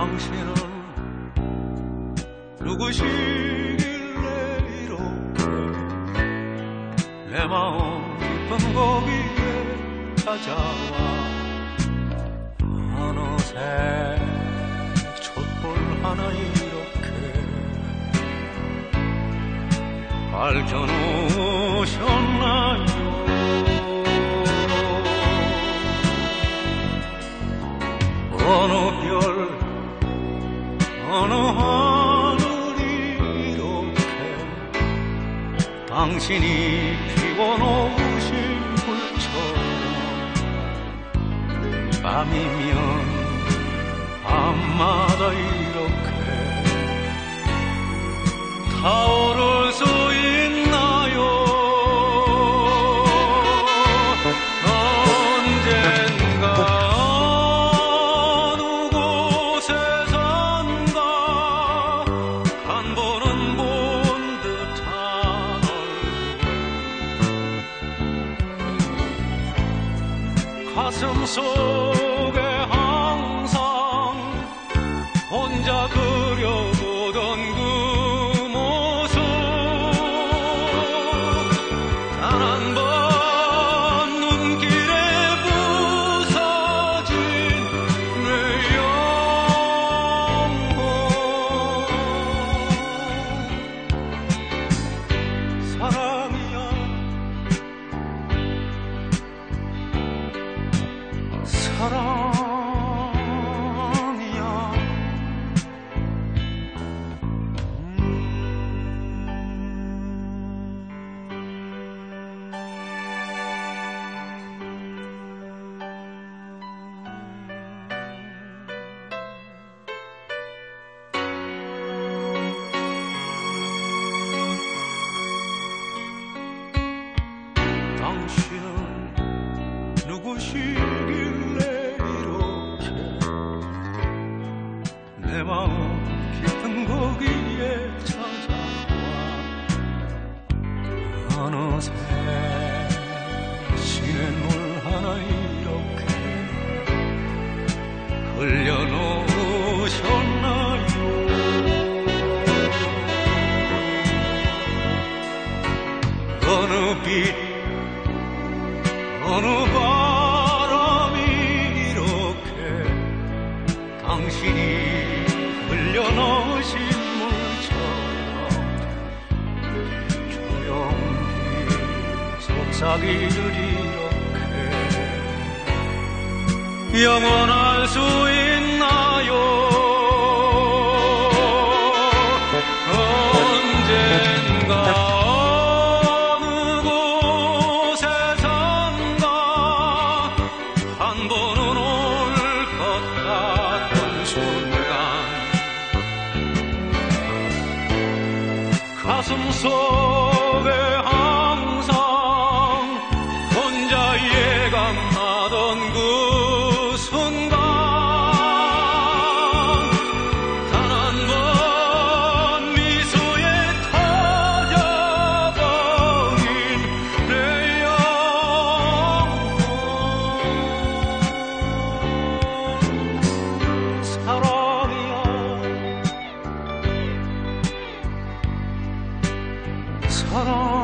당신은 누구시길래 이렇게 내 마음 깊은 거기에 찾아와. 어느새 촛불 하나 이렇게 밝혀놓으셨나요? 어느 별 어느 하늘이 이렇게 당신이 피워놓으신 불처럼 밤이면 밤마다 이렇게 타오를 수 있나요? 언젠가 어느 곳에 산가 한 번은 본 듯한 얼굴 가슴 속에 항상 혼자 그려보던 그 모습 단 한 번 눈길에 부서진 내 영혼. 사랑이야 사랑이야. 당신은 누구시길래 이렇게 내 마음 깊은 거기에 찾아와. 어느새 시냇물 하나 이렇게 흘려놓으셨나요? 어느 빛 어느 바람이 이렇게 당신이 흘려놓으신 물처럼 조용히 속삭이를 이렇게 영원할 수 있나요? 언젠가 가슴 속에 항상 혼자 예감하던 그 순간 단 한 번 미소에 터져버린 내 영혼. 사랑이야 사랑